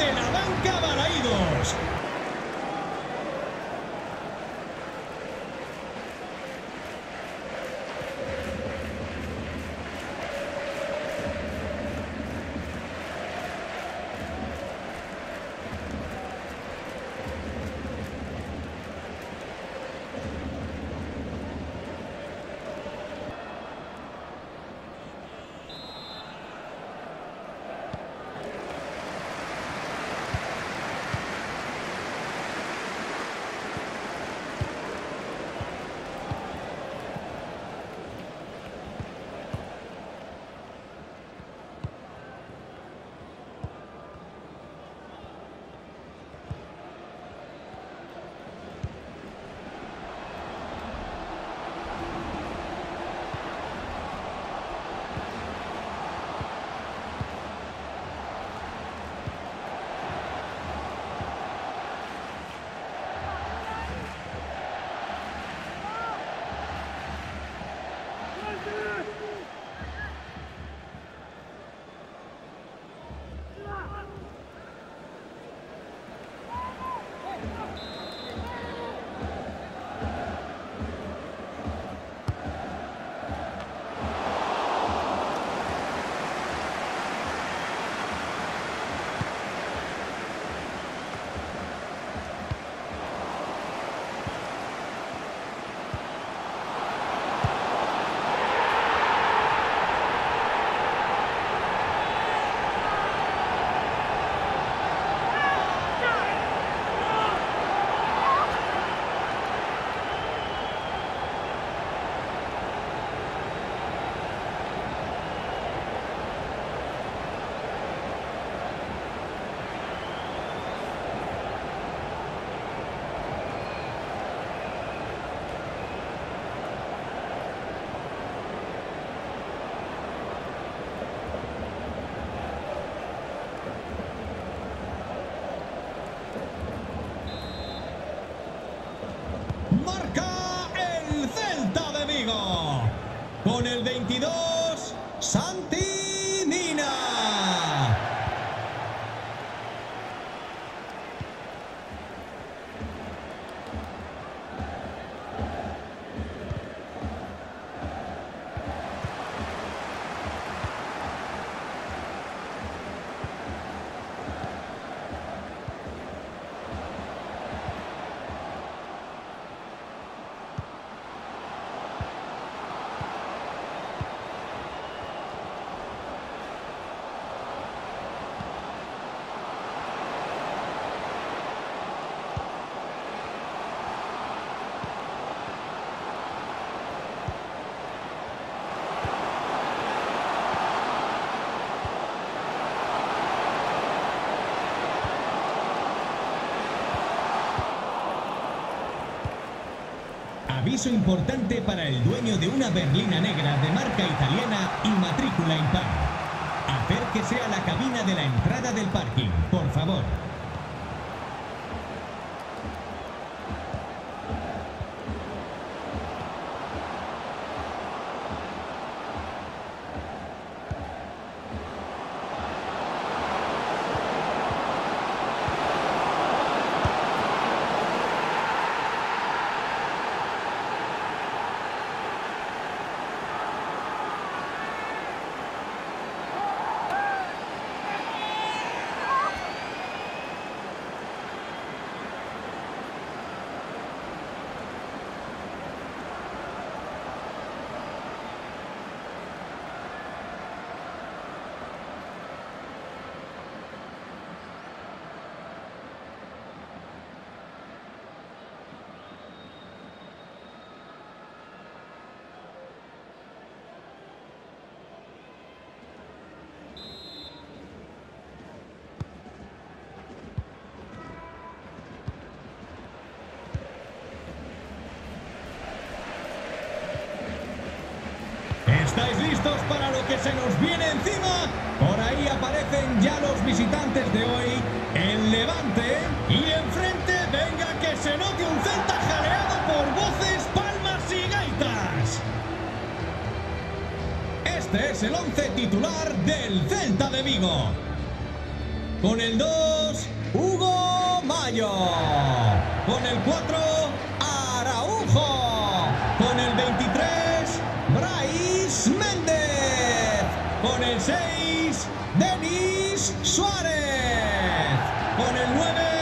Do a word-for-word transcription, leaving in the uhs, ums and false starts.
desde la banca Balaídos. Marca el Celta de Vigo. Con el veintidós, Santi Mina. Aviso importante para el dueño de una berlina negra de marca italiana y matrícula impar. Acérquese a la cabina de la entrada del parking, por favor. ¿Estáis listos para lo que se nos viene encima? Por ahí aparecen ya los visitantes de hoy, el Levante, y enfrente venga que se note un Celta jaleado por voces, palmas y gaitas. Este es el once titular del Celta de Vigo. Con el dos, Hugo Mayo. Con el cuatro, Araujo. Con el veintitrés, Brais Méndez. Con el seis, Denis Suárez. Con el nueve,